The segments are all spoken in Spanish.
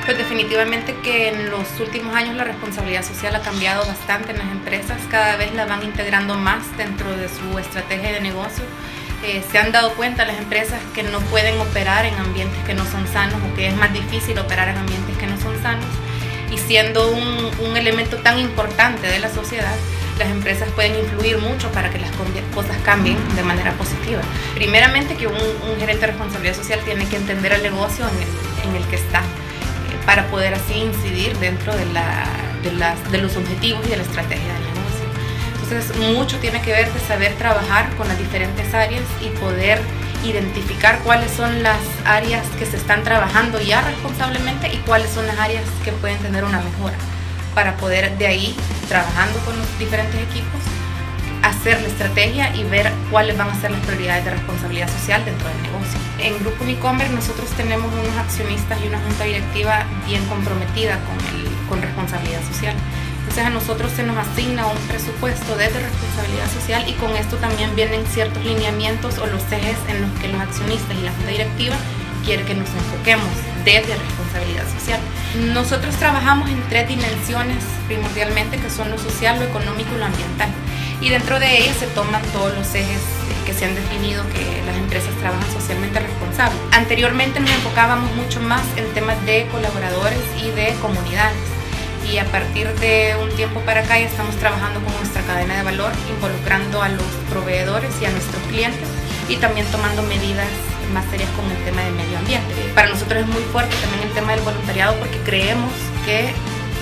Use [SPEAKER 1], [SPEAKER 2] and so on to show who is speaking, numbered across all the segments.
[SPEAKER 1] Pues definitivamente que en los últimos años la responsabilidad social ha cambiado bastante en las empresas, cada vez la van integrando más dentro de su estrategia de negocio. Se han dado cuenta las empresas que no pueden operar en ambientes que no son sanos o que es más difícil operar en ambientes que no son sanos, y siendo un elemento tan importante de la sociedad, las empresas pueden influir mucho para que las cosas cambien de manera positiva. Primeramente que un gerente de responsabilidad social tiene que entender el negocio en el que está, para poder así incidir dentro de los objetivos y de la estrategia del negocio. Entonces mucho tiene que ver de saber trabajar con las diferentes áreas y poder identificar cuáles son las áreas que se están trabajando ya responsablemente y cuáles son las áreas que pueden tener una mejora, para poder de ahí, trabajando con los diferentes equipos, hacer la estrategia y ver cuáles van a ser las prioridades de responsabilidad social dentro del negocio. En Grupo Unicommerce nosotros tenemos unos accionistas y una junta directiva bien comprometida con responsabilidad social. Entonces a nosotros se nos asigna un presupuesto desde responsabilidad social, y con esto también vienen ciertos lineamientos o los ejes en los que los accionistas y la junta directiva quieren que nos enfoquemos desde responsabilidad social. Nosotros trabajamos en 3 dimensiones primordialmente, que son lo social, lo económico y lo ambiental. Y dentro de ellas se toman todos los ejes que se han definido que las empresas trabajan socialmente responsables. Anteriormente nos enfocábamos mucho más en temas de colaboradores y de comunidades, y a partir de un tiempo para acá ya estamos trabajando con nuestra cadena de valor, involucrando a los proveedores y a nuestros clientes, y también tomando medidas más serias con el tema del medio ambiente. Para nosotros es muy fuerte también el tema del voluntariado, porque creemos que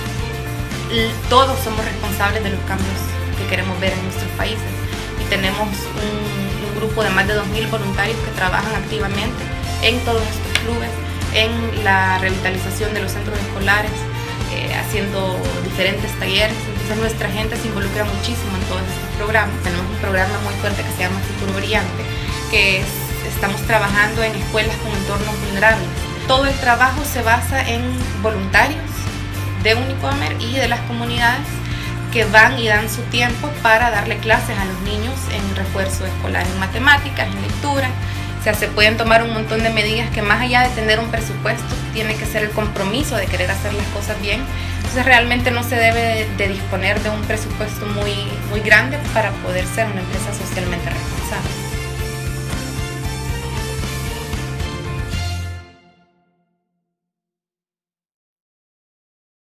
[SPEAKER 1] todos somos responsables de los cambios que queremos ver en nuestros países, y tenemos un grupo de más de 2.000 voluntarios que trabajan activamente en todos estos clubes, en la revitalización de los centros escolares, haciendo diferentes talleres. Entonces nuestra gente se involucra muchísimo en todos estos programas. Tenemos un programa muy fuerte que se llama Futuro Brillante, que estamos trabajando en escuelas con entornos vulnerables. Todo el trabajo se basa en voluntarios de Unicommerce y de las comunidades que van y dan su tiempo para darle clases a los niños en refuerzo escolar, en matemáticas, en lectura. O sea, se pueden tomar un montón de medidas que, más allá de tener un presupuesto, tiene que ser el compromiso de querer hacer las cosas bien. Entonces realmente no se debe de disponer de un presupuesto muy grande para poder ser una empresa socialmente responsable.